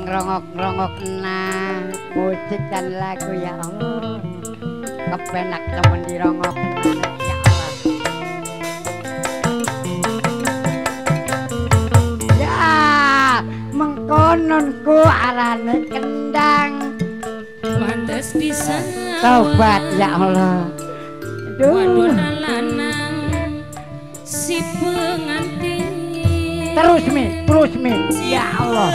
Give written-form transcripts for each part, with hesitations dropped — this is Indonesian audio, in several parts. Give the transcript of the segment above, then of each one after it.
ngrongok-ngrongok nang musik dan lagu ya Allah. Kepenak temen dirongok ya Allah. Ya, mengkononku arane kendang. Pantes bisa Tobat ya Allah. Waduh lanang si pengantin. Terus mi. Ya Allah.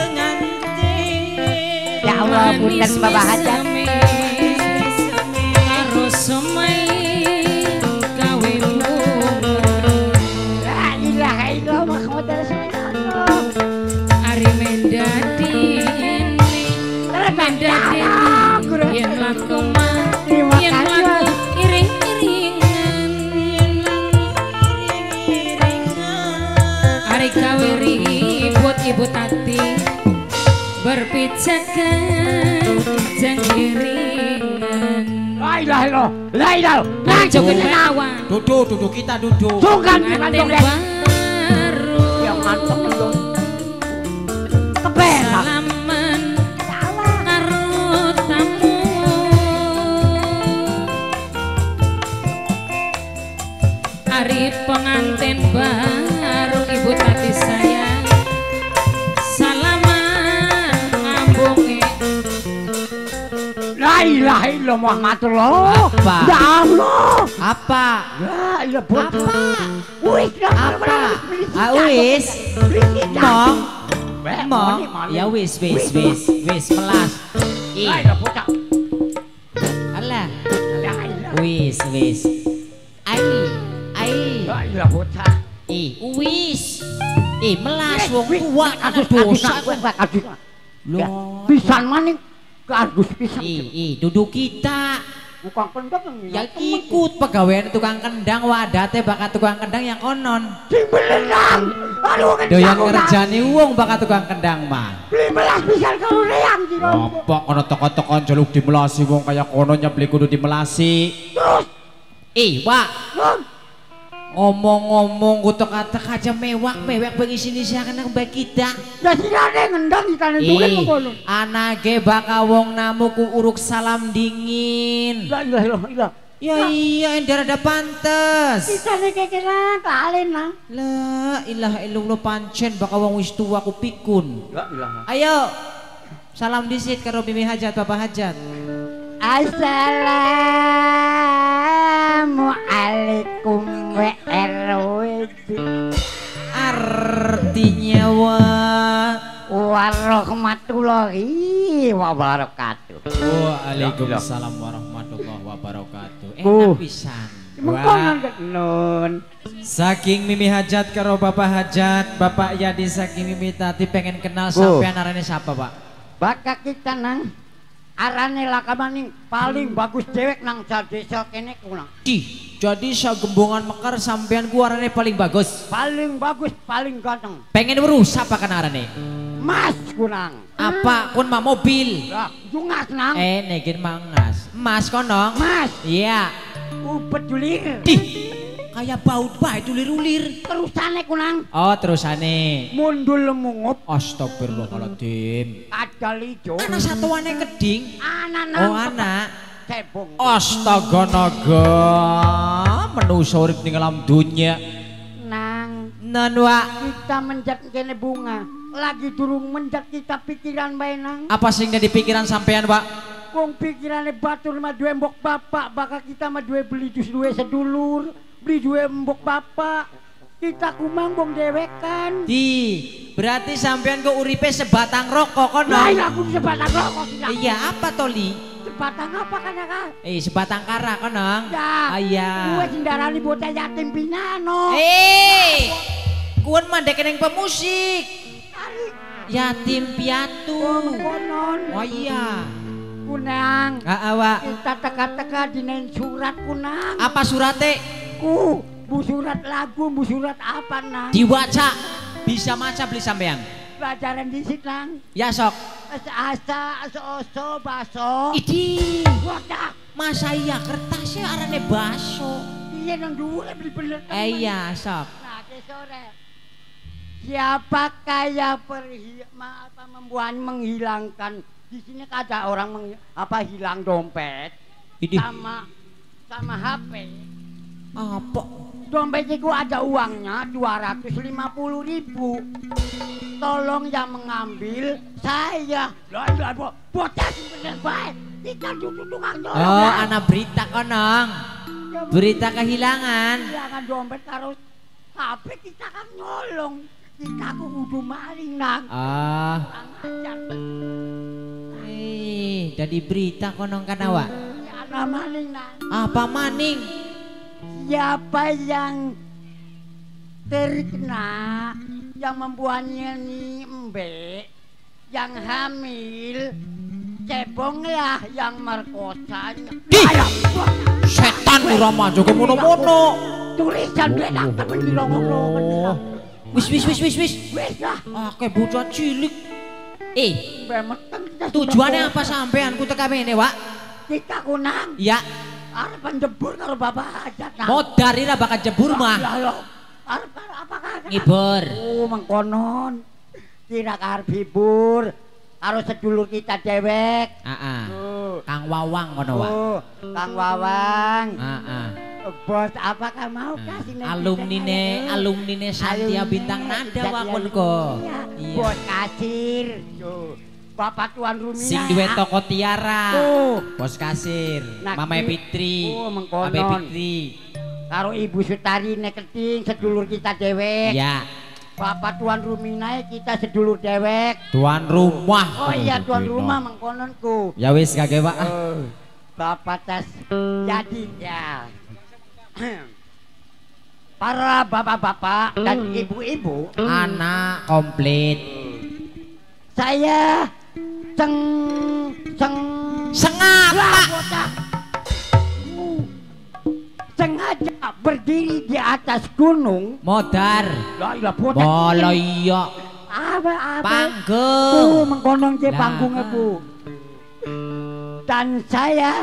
Ya Allah, punten Bapak Hajat. Karo semai gawe bunga. La ilaha illallah Muhammad Rasulullah. Ari mendadi yen laku yen laku iring-iringan ari gawe ribut ibu tati berpijakan jengkiringan La ilaha illallah. La ilaha. joget lawan Duduk kita duduk. Sungkan pengantin baru yang mantap dong. Kepenak. salaman karo tamu hari pengantin baru ibu tati sayang salaman ngambungi La ilaha illallah Muhammadullah. Apa? Ya Allah. Apa? La ilaha apa? Wis Apa? Wis. Mong. Mong. Ya wis melas. La ilaha bocah. Alah. La ilaha. Wis. Ai. La ilaha bocah. Wis. Melas wong kuat ada dosa. Loh. Pisan maning keargus pisan. Duduk kita. Bukan pendek Ya ikut pegawaian tukang kendang wadate bakat tukang kendang yang konon. Dibelenang. Aduh Doyan ngerjani wong bakat tukang kendang mah. beli melas pisan kalau reang di Apa kono toko-toko jaluk dimelasi wong kaya kono nyebli kudu dimelasi. terus. Wak. Ngomong-ngomong kutuk-katuk aja mewak bagi sini siakan yang baik kita. Ya silane ngendang kita nentukan ngono. Anake baka wong namu ku uruk salam dingin. La ilaha illallah. Ya iya endar ada pantes. Kita nek kira kalen lah. La ilaha illallah pancen baka wong wis tuwa ku pikun. La ilaha. Ayo. Salam disit karo Mimi Hajat Bapak Hajat. Assalamualaikum Artinya warahmatullahi wabarakatuh. Waalaikumsalam warahmatullahi wabarakatuh. Enak pisan. Nun. Saking Mimi Hajat karo Bapak Hajat, Bapak Yadi saking Mimi tadi pengen kenal sampean arane siapa, Pak? Bakal kita nang arane lakamaning paling bagus cewek nang desa kene kunang. Jadi sagembongan mekar sampean ku arane paling bagus. Paling bagus, paling ganteng. Pengen weruh sapa kan arane? Mas kunang. Apa kun mah mobil? Lah, jungas nang. Negin mangas. Mas konong. Mas, Iya. upet julir. Kayak baut bae ulir-ulir. Terusane kunang. Oh, terusane. Mundul mungup. Astagfirullahaladzim. Ada lijo. Anak satuane keding. Anak nang. Oh, anak. Cebong. Astaga naga. Manusa urip ning alam dunya. Nang. Nanwa. Kita menjat kene bunga. Lagi durung menjat kita pikiran bae nang. Apa sing di pikiran sampean, Pak? Wong pikirane batur mah duwe mbok bapak, bakal kita mah duwe beli jus duwe sedulur, beli duwe mbok bapak. Kita kumang bong dewekan. Berarti sampean ke uripe sebatang rokok kono. Lah aku sebatang rokok tidak. Iya, apa toli? Sebatang apa kan ya? Sebatang kara kono. Ya. Iya. Gue cendarani bocah yatim piano. Kuon mandek ning pemusik. Yatim piatu. Konon. Oh iya. Kunang. Awak. Kita teka-teka dinain surat kunang. Apa surate? Bu surat lagu, bu surat apa nang? Diwaca. Bisa maca beli sampean. Pelajaran di situ nang. Ya sok. Asa, oso, baso. Idi. Wadah. Masa iya kertasnya arane baso. Iya nang dulu beli bener. Iya sok. Nah, ke sore. Siapakah yang menghilangkan? Di sini ada orang hilang dompet sama HP. Apa? Dompet itu ada uangnya 250.000. Tolong yang mengambil saya. Lah bocah bener baik. Kita duduk tukang nyolong. Oh, anak berita konong. Berita kehilangan. Kehilangan dompet karo HP kita kan nyolong. Kita kudu maling nang. Jadi berita konong kan awak? Ya ana maling nang. Apa maning? Siapa yang terkena yang membuatnya nih Mbak yang hamil cebonglah yang merkosanya. Setan ora maju ke mono-mono. Tulisan benak temen di longok-longok. Wis. Wis lah. Kayak bocah cilik. Bemeteng Tujuannya apa sampean ku teka mene, Wak? kita kunang. Ya. Arep njebur karo bapak hajat. Modar ira bakal jebur mah. Arep apakah? Ngibur. Oh, mengkonon. Kira arep hibur. Karo sedulur kita dewek. Kang Wawang ngono, Wak. Kang Wawang. Bos, apakah mau kasih alumnine Satya Bintang Nada wakunku. Iya. Bos kasir. Bapak Tuan Rumina. Sing duwe toko Tiara. Bos kasir. Mama Fitri. Mengkonon. Abe Fitri. Karo Ibu Sutari Neketing sedulur kita dewek. Iya. Bapak Tuan Rumina kita sedulur dewek. Tuan rumah. Oh iya tuan rumah mengkononku. Ya wis kage, Pak. Bapak tas jadi ya. Para bapak-bapak dan ibu-ibu, anak komplit. Saya sengaja berdiri di atas gunung. Modar. Bolo iya. Apa? Panggung. Mengkonong je panggungnya Bu. Dan saya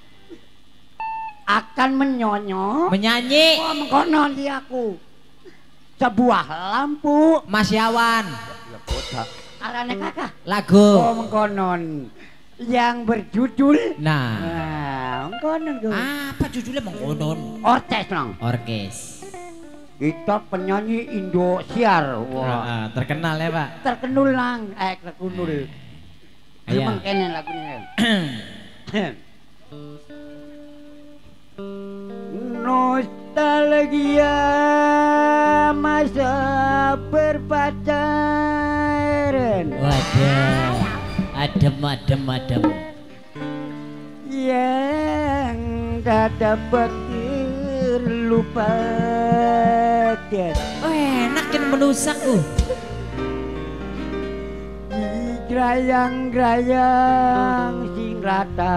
akan menyanyi. Mengkonon dia aku. Sebuah lampu. Mas Yawan. Arane kakak. Lagu. Mengkonon. Yang berjudul mengkonon tuh. Apa judulnya mengkonon? Orkes nang. Orkes. Kita penyanyi Indosiar. Wah, terkenal ya, Pak. Terkenal nang, terkenal. Emang kene lagunya. Nostalgia masa berpacaran. Waduh. Adem. Yang tak dapat terlupakan. Enak kan menusak Grayang-grayang sing rata.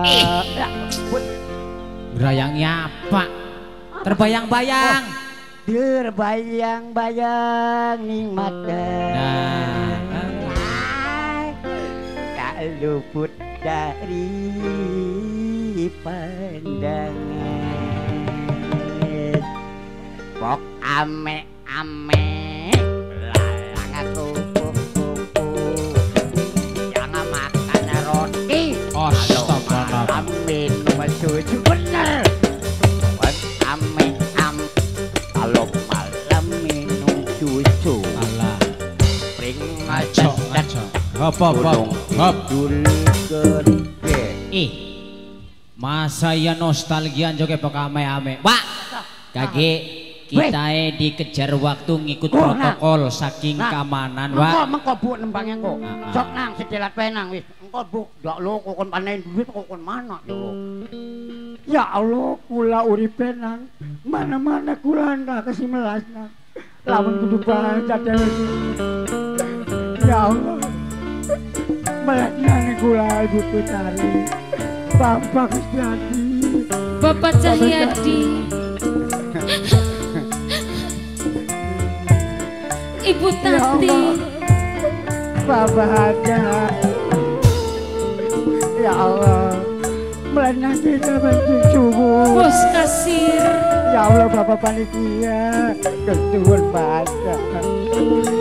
Grayangnya apa? Terbayang-bayang. Terbayang-bayang ning mata. Tak luput dari pandangan. Pok ame-ame lalang aku kuku. Jangan makan roti. Astagfirullah. Minum susu bener. Pok ame-am kalau malam minum susu. Alah. Pring Ngaco. Hop. Masa ya nostalgia joget ame-ame. Pak. Kage kita dikejar waktu ngikut protokol saking keamanan, Pak. Mengko Bu nembang engko. Sok nang sedelat penang wis. Engko Bu, ndak lo kokon panen duit kokon mana yo. Ya Allah, kula uripe nang mana-mana kula ndak kesimelas nang. Lamun kudu baca dhewe. Ya Allah. Melatih kula Ibu Sutari. Bapak Kusnadi. Bapak Cahyadi. Ibu Tati. Bapak Hajat. Ya Allah. Melatih kita mencucumu. Bos kasir. Ya Allah Bapak Panitia. Kesuwun Pak.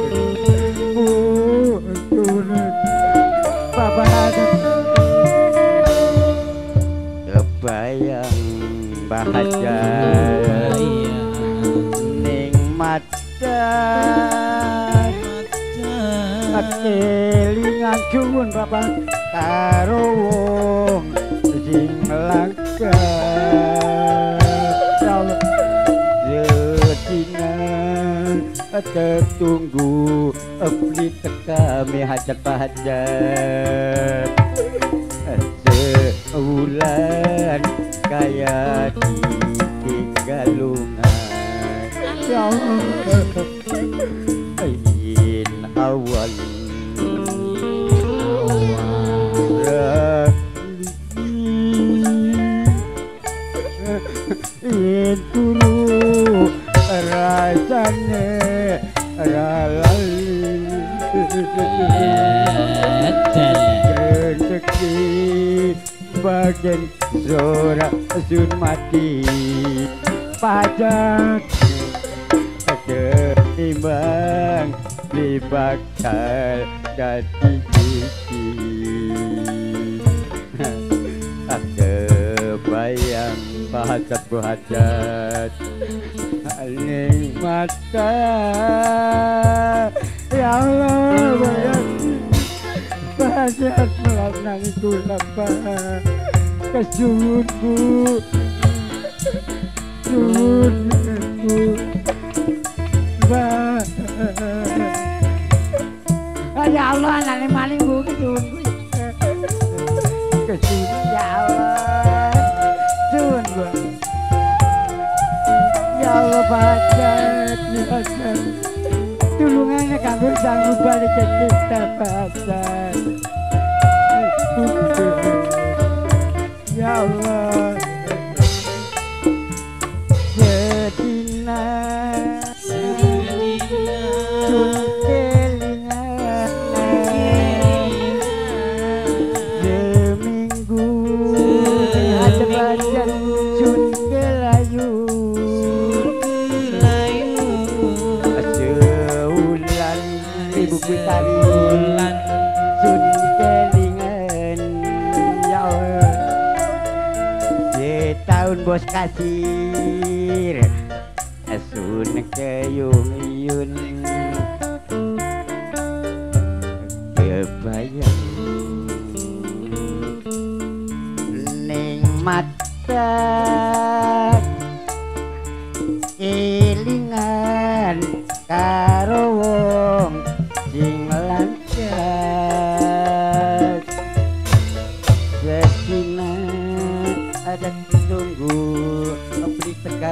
kelingan cuwun bapak karo wong sing langka tertunggu beli kami hajat hajat seulan kaya di galungan ya Allah in awal in dulu rasanya ralali rezeki bagian zora sun mati pajak ketimbang di bakal jadi cici kebayang bahajat aling mata ya Allah bayang bahajat melanang itu lapar kesunku sunku ya Allah nane maling bu kesunku kesunku ya Allah sunku ya Allah bahajat tulungannya kanggo sanggup balik ke kita bahajat ya Allah sedina sun kelingan seminggu ada badan sun kelayu seulan ibu kutari sun kelingan ya Allah setahun bos kasir sun keyung-yun kebayang ning mata kelingan karo wong sing lancar sesina ada tunggu beli teka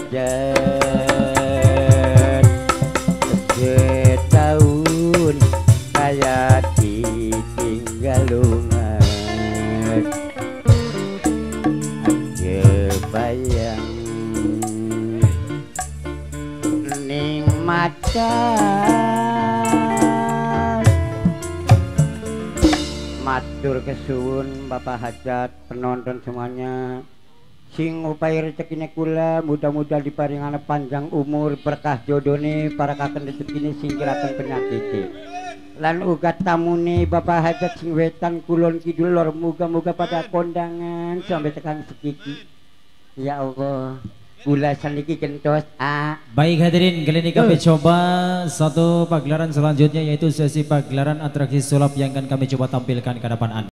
bahajat setahun kaya ditinggalungan kebayang ning mata matur kesuwun Bapak Hajat penonton semuanya sing upaya rezekine kula mudah-mudahan diparingana panjang umur berkah jodone parakaken rezekine singkiraken penyakit lan uga tamune Bapak Hajat sing wetan kulon kidul lor muga-muga pada kondangan sampai tekan sekiki ya Allah kula saniki kentos baik hadirin kali ini kami coba satu pagelaran selanjutnya yaitu sesi pagelaran atraksi sulap yang akan kami coba tampilkan ke depan Anda.